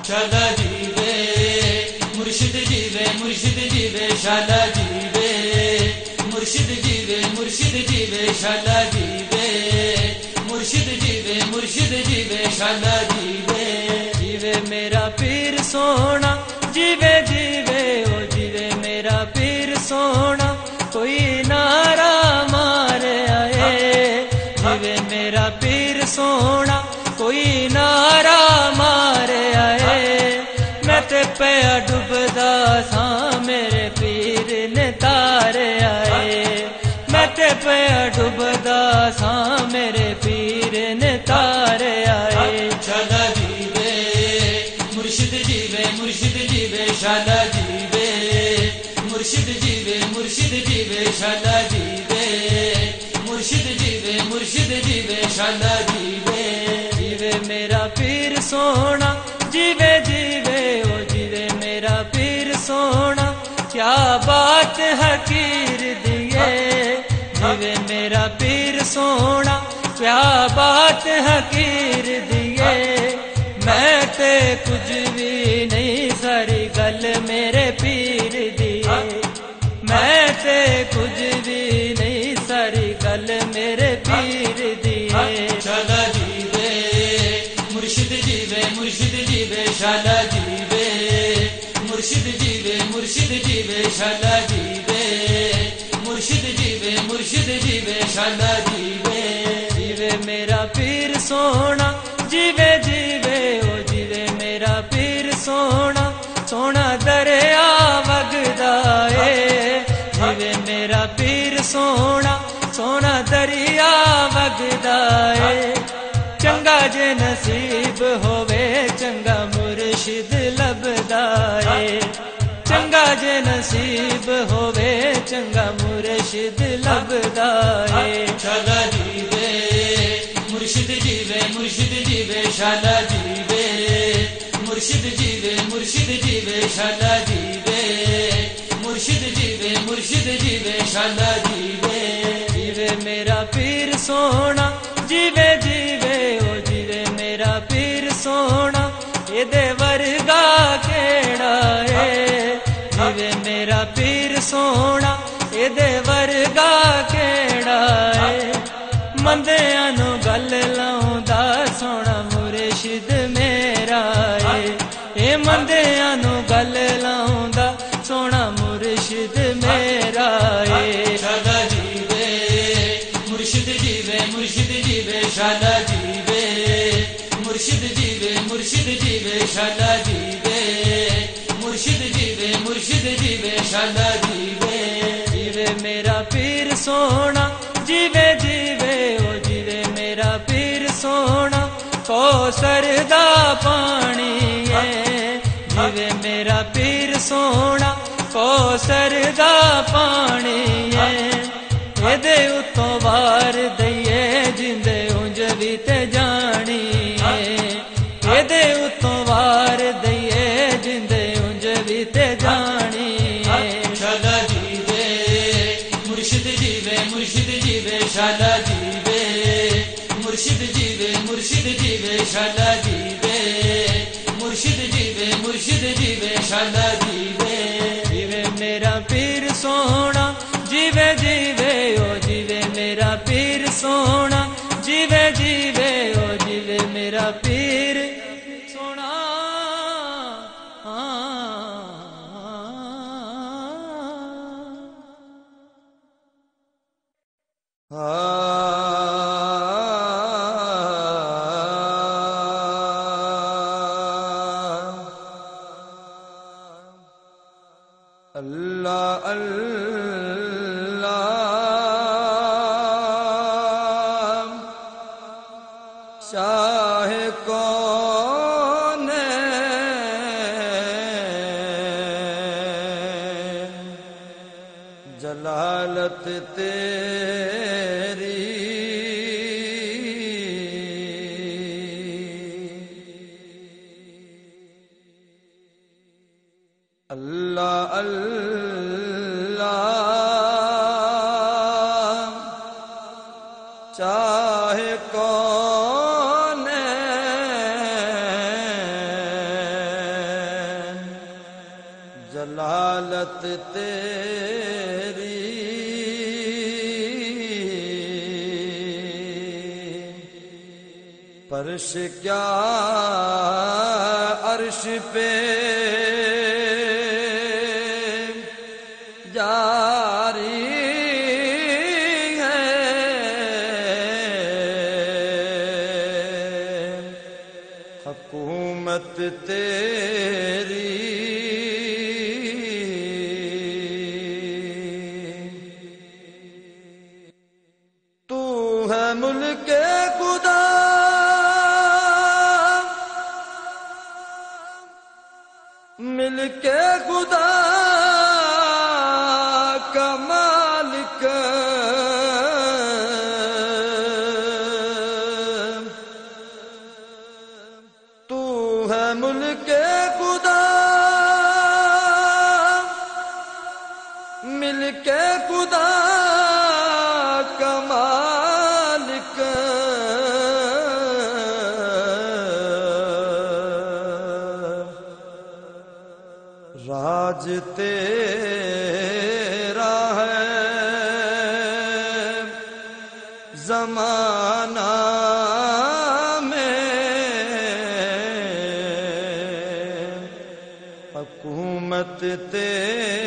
شالا جیوے مرشد جیوے مرشد جیوے شالا جیوے مرشد جیوے مرشد جیوے شالا جیوے مرشد جیوے مرشد جیوے شالا جیوے جیوے میرا پیر سونا جیوے جیوے او جیوے میرا پیر سونا کوئی نعرہ مارے آئے جیوے میرا پیر سونا کوئی نعرہ مارے آئے میں تے پیا ڈبدا سا میرے پیر نے تارے آئے میں تے پیا ڈبدا سا میرے پیر نے تارے آئے شالا جیوے مرشد جیوے مرشد جیوے شالا جیوے مرشد جیوے مرشد جیوے شالا جیوے مرشد جیوے مرشد جیوے شالا جیوے جیوے میرا پیر سونا جیوے جیوے او جیوے میرا پیر سونا کیا بات حقیر دیے جیوے میرا پیر سونا کیا بات حقیر دیے میں تے کچھ بھی نہیں ساری گل میرے پیر دیے میں تے کچھ بھی نہیں ساری گل میرے پیر دیے شالا جیوے مرشد جیوے مرشد جیوے شالا جیوے مرشد جیوے مرشد جیوے شالا جیوے مرشد جیوے مرشد جیوے شالا جیوے جیوے میرا پیر سونا جیوے جیوے او جیوے میرا پیر سونا سونا دریا وگدا اے جیوے میرا پیر سونا سونا دریا وگدا اے چنگا جے نصیب ہووے چنگا مرشد لبدا اے چنگا جے نصیب ہووے چنگا مرشد لبدا اے شالا جیوے مرشد جیوے مرشد جیوے شالا جیوے مرشد جیوے مرشد جیوے شالا جیوے مرشد جیوے مرشد جیوے شالا جیوے جیوے میرا پیر سونا جیوے جیوے او جیوے میرا پیر سونا اے دے ورگا کیڑا اے جیوے میرا پیر سونا اے دے ورگا کیڑا اے مندیاں نو گل لاوندا سونا مرشد میرا اے اے مندیاں نو گل لاوندا سونا مرشد میرا اے شالا جیوے مرشد جیوے مرشد جیوے شالا جیوے مرشد جیوے مرشد جیوے شالا جیوے مرشد جیوے مرشد جیوے شالا جیوے جیوے میرا پیر سونا جیوے جیوے او جیوے میرا پیر سونا کوثر دا پانی ہے جیوے میرا پیر سونا کوثر دا پانی ہے دے اتوں وار دئیے جندے اونج بھی تے جانی ہے دے اتوں وار دئیے جندے اونج بھی تے جانی ہے شالا جیوے مرشد جیوے مرشد جیوے شالا جیوے مرشد جیوے مرشد جیوے شالا جیوے مرشد جیوے مرشد جیوے شالا جیوے جیوے میرا پیر سونا جیوے جیوے او جیوے میرا پیر سونا جیوے جیوے او جیوے میرا پیر سونا اللہ اللہ شاہ کون جلالت تیری اللہ اللہ چاہے کون جلالت تیری فرش کیا عرش پہ جاری ہے، حکومت تیری تو ہے ملک خدا، ملک خدا کا مالک، تو ہے ملک خدا، ملک خدا کا مالک، راج تیرا ہے زمانہ میں، حکومت تیری